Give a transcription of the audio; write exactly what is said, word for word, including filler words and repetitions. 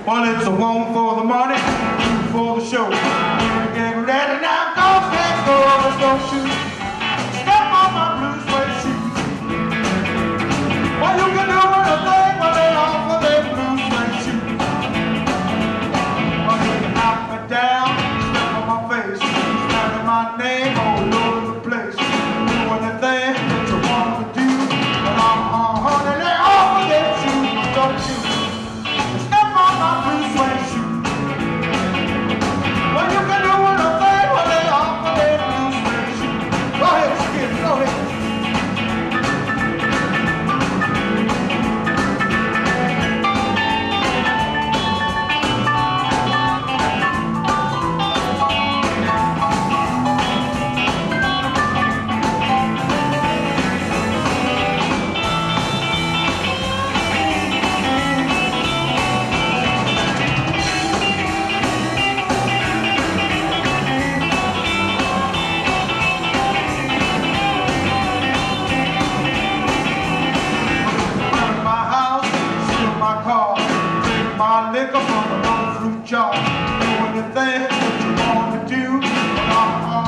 Well, it's a one for the money, two for the show. Get ready now, go, let's go, let's go shoot. Step on my blue suede shoes. Well, you can do anything when they offer their blue suede shoes. Well, you can knock me down, step on my face, standing my name all over the place. Do anything that you want to do, but I'm on honey, they offer their shoes, don't you? Step on my blue suede shoes. Well, you can do anything when they offer their blue suede shoes. Go ahead, skip, go ahead. My liquor from an old fruit jar. Do anything that you want to do, but I'm